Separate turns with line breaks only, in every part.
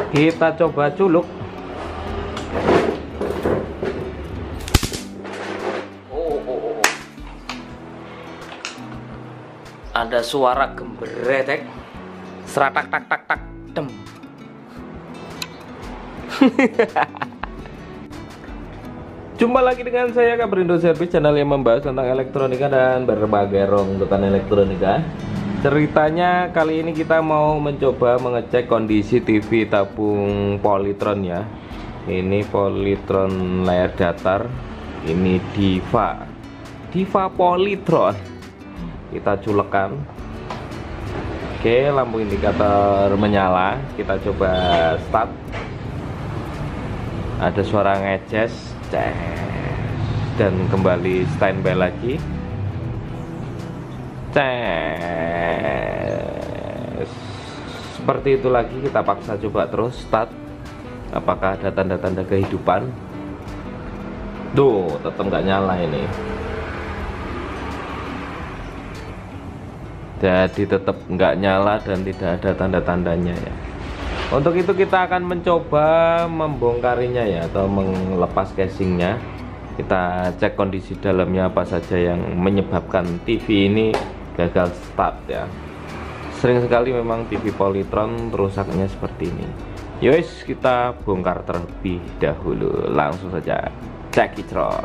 Kita coba culuk. Oh. Ada suara gembretek. Seratak tak tak tak dem. Jumpa lagi dengan saya Kaprindo Service, channel yang membahas tentang elektronika dan berbagai ronggokan elektronika. Ceritanya kali ini kita mau mencoba mengecek kondisi TV tabung Polytron ya. Ini Polytron layar datar. Ini Diva Polytron. Kita culekan. Oke, lampu indikator menyala. Kita coba start. Ada suara ngeces, dan kembali standby lagi. Seperti itu lagi, kita paksa coba terus start. Apakah ada tanda-tanda kehidupan? Tuh, tetap nggak nyala ini. Jadi tetap nggak nyala dan tidak ada tanda-tandanya ya. Untuk itu kita akan mencoba membongkarinya ya, atau melepas casingnya. Kita cek kondisi dalamnya apa saja yang menyebabkan TV ini gagal start ya. Sering sekali memang TV Polytron rusaknya seperti ini. Yowes, kita bongkar terlebih dahulu. Langsung saja cekicrot.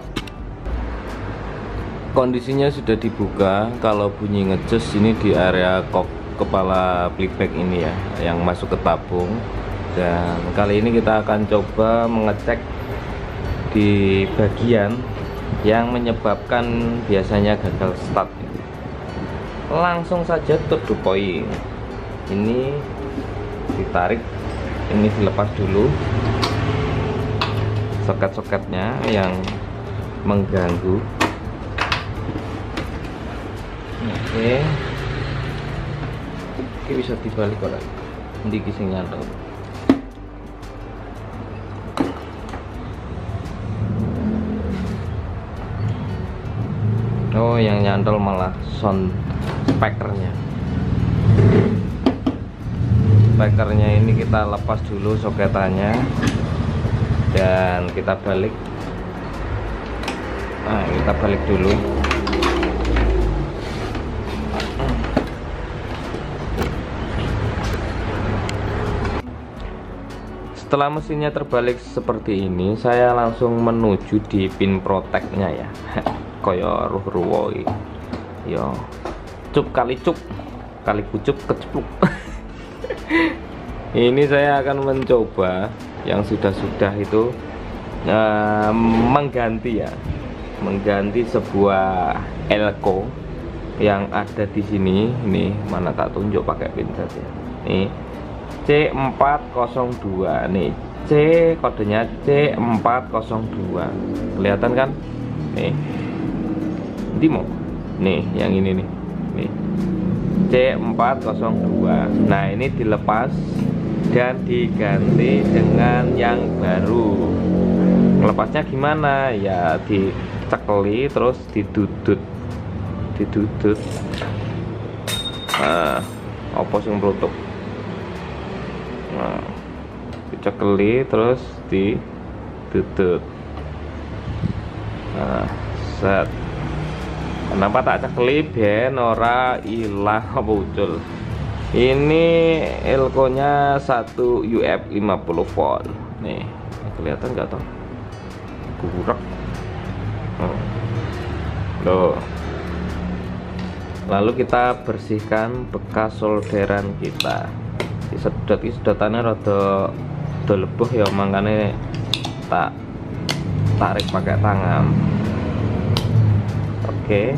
Kondisinya sudah dibuka. Kalau bunyi ngecus ini di area kepala playback ini ya, yang masuk ke tabung. Dan kali ini kita akan coba mengecek di bagian yang menyebabkan biasanya gagal start. Langsung saja to the point. Ini ditarik, ini dilepas dulu soket-soketnya yang mengganggu. Oke, bisa dibalik kok, nanti kisah nyantol. Oh, yang nyantol malah sound speakernya. Speakernya ini kita lepas dulu soketannya dan kita balik. Nah, kita balik dulu. Setelah mesinnya terbalik seperti ini, saya langsung menuju di pin protectnya ya. Koyo ruh-ruh yo, cup kali kucup kecepluk. Ini saya akan mencoba yang sudah itu mengganti sebuah elko yang ada di sini. Ini mana, tak tunjuk pakai pinset ya. Nih C402, nih C, kodenya C402, kelihatan kan? Nih Dimo, nih yang ini nih C402. Nah, ini dilepas dan diganti dengan yang baru. Lepasnya gimana ya? Dicekeli terus didudut. Nah, opo sing mrutuk. Nah, dicekeli terus didudut. Nah, set. Kenapa tak cekeli ben ora ilang apa ucul. Ini elko-nya 1 UF 50 volt. Nih, kelihatan nggak toh? Burak. Loh. Lalu kita bersihkan bekas solderan kita. Sedotannya rada lebuh ya, makanya tak tarik pakai tangan. Oke.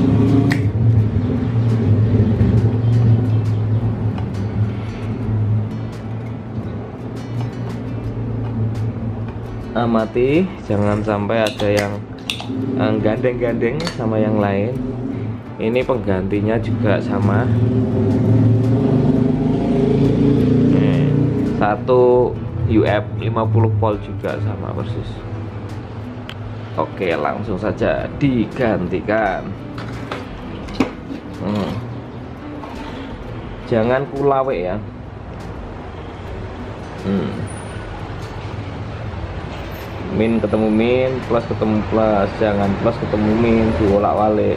Amati, jangan sampai ada yang gandeng-gandeng sama yang lain. Ini penggantinya juga sama. Nih, 1 UF 50 volt juga sama persis. Oke, langsung saja digantikan. Jangan kulawe ya. Min ketemu min, plus ketemu plus, jangan plus ketemu min, diolak-walik.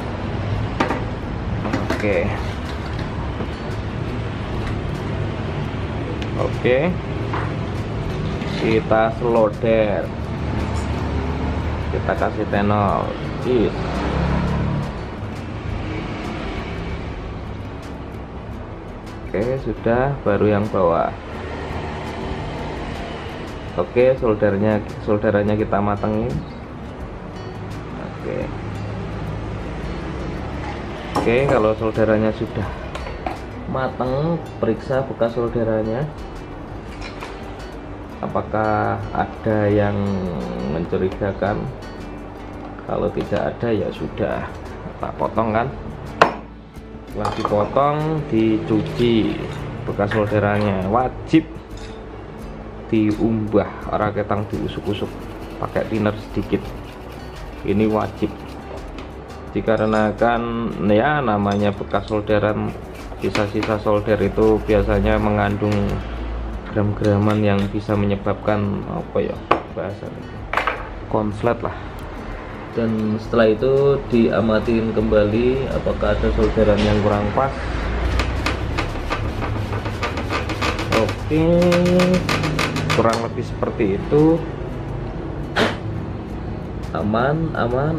Oke, kita solder, kita kasih tenol. Oke, sudah, baru yang bawah. Oke, solderannya kita matengin. Oke, kalau solderannya sudah mateng, periksa bekas solderannya. Apakah ada yang mencurigakan? Kalau tidak ada ya sudah, tak potong kan. Setelah dipotong, dicuci bekas solderannya, wajib diumbah, orang ketang diusuk-usuk pakai thinner sedikit, ini wajib. Dikarenakan ya namanya bekas solderan, sisa-sisa solder itu biasanya mengandung gram-graman yang bisa menyebabkan apa ya bahasanya, konslet lah. Dan setelah itu diamatin kembali apakah ada solderan yang kurang pas. Oke, kurang lebih seperti itu. Aman.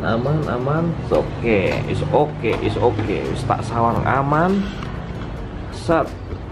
Is oke. Tak sawang aman. Set.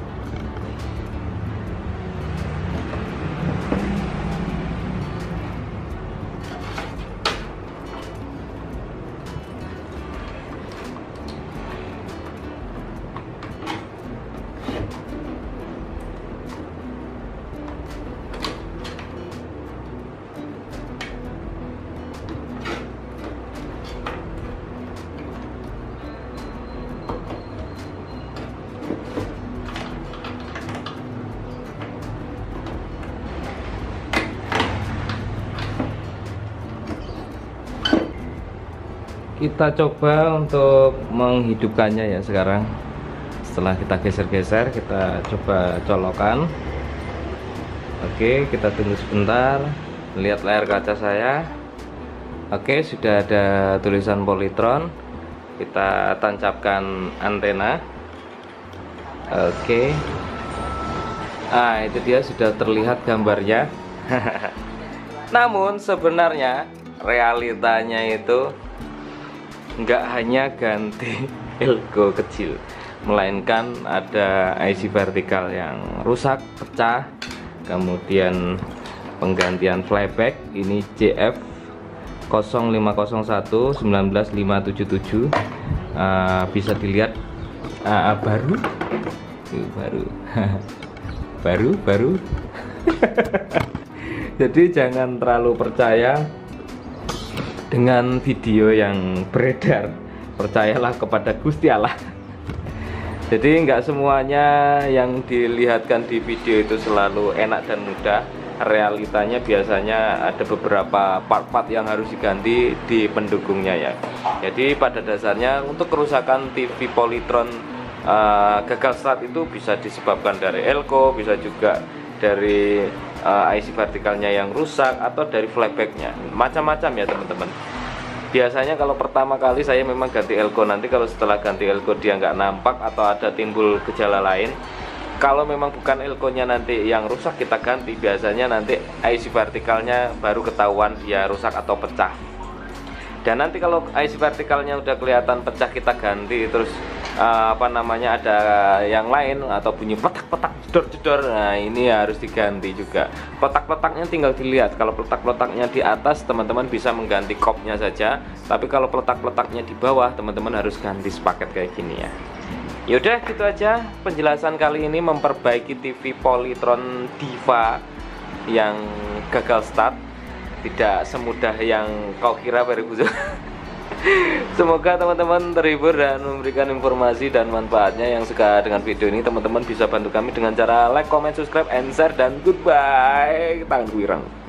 Kita coba untuk menghidupkannya ya sekarang. Setelah kita geser-geser, kita coba colokan. Oke, kita tunggu sebentar. Lihat layar kaca saya. Oke, sudah ada tulisan Polytron. Kita tancapkan antena. Oke. Itu dia, sudah terlihat gambarnya. Namun sebenarnya realitanya itu nggak hanya ganti elko kecil, melainkan ada IC vertikal yang rusak, pecah, kemudian penggantian flyback. Ini JF 0501 19577, bisa dilihat baru baru jadi jangan terlalu percaya dengan video yang beredar, percayalah kepada Gusti Allah. Jadi nggak semuanya yang dilihatkan di video itu selalu enak dan mudah. Realitanya biasanya ada beberapa part-part yang harus diganti di pendukungnya ya. Jadi pada dasarnya untuk kerusakan TV Polytron gagal start itu bisa disebabkan dari elko, bisa juga dari IC vertikalnya yang rusak, atau dari flybacknya, macam-macam ya teman-teman. Biasanya kalau pertama kali saya memang ganti elko, nanti kalau setelah ganti elko dia nggak nampak atau ada timbul gejala lain, kalau memang bukan elkonya nanti yang rusak kita ganti, biasanya nanti IC vertikalnya baru ketahuan dia rusak atau pecah. Dan nanti kalau IC vertikalnya udah kelihatan pecah, kita ganti, terus ada yang lain atau bunyi petak-petak jedor-jedor, nah ini harus diganti juga. Petak-petaknya tinggal dilihat. Kalau petak-petaknya di atas, teman-teman bisa mengganti kopnya saja, tapi kalau petak-petaknya di bawah, teman-teman harus ganti sepaket kayak gini ya. Yaudah, gitu aja penjelasan kali ini memperbaiki TV Polytron Diva yang gagal start. Tidak semudah yang kau kira, Peribuzo. Semoga teman-teman terhibur dan memberikan informasi dan manfaatnya. Yang suka dengan video ini, teman-teman bisa bantu kami dengan cara like, comment, subscribe, and share. Dan goodbye, tangan kuirang.